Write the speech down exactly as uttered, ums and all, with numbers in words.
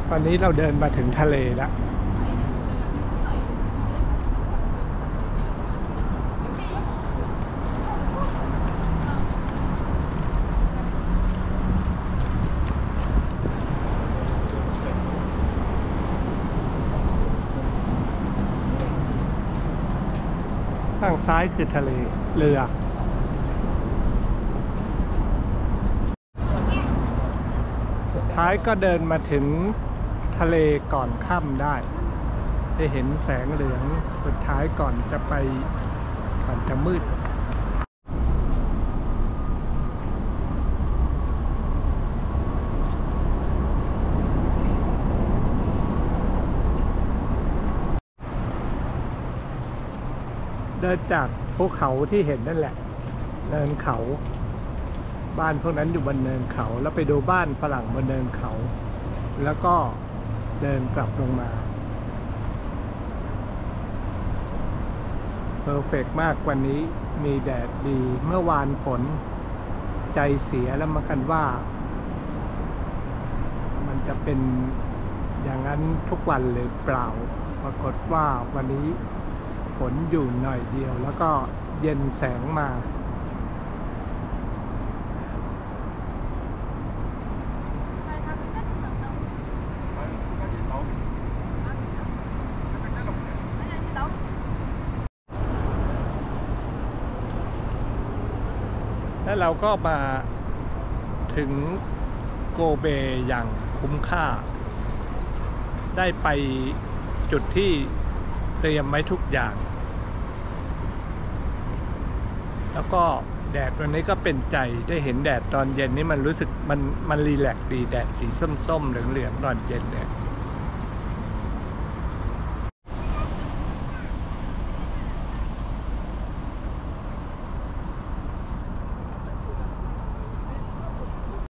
ตอนนี้เราเดินมาถึงทะเลแล้วข้างซ้ายคือทะเลเรือสุดท้ายก็เดินมาถึงทะเลก่อนค่ำได้ได้เห็นแสงเหลืองสุดท้ายก่อนจะไปก่อนจะมืดเดินจากภูเขาที่เห็นนั่นแหละเนินเขาบ้านพวกนั้นอยู่บนเนินเขาแล้วไปดูบ้านฝรั่งบนเนินเขาแล้วก็เดินกลับลงมาเพอร์เฟกต์มากวันนี้มีแดดดีเมื่อวานฝนใจเสียแล้วมากันว่ามันจะเป็นอย่างนั้นทุกวันหรือเปล่าปรากฏว่าวันนี้ฝนอยู่หน่อยเดียวแล้วก็เย็นแสงมาแล้วเราก็มาถึงโกเบอย่างคุ้มค่าได้ไปจุดที่เตรียมไว้ทุกอย่างแล้วก็แดดวันนี้ก็เป็นใจได้เห็นแดดตอนเย็นนี่มันรู้สึกมันมันรีแลกซ์ดีแดดสีส้มๆเหลืองๆตอนเย็นเนี่ย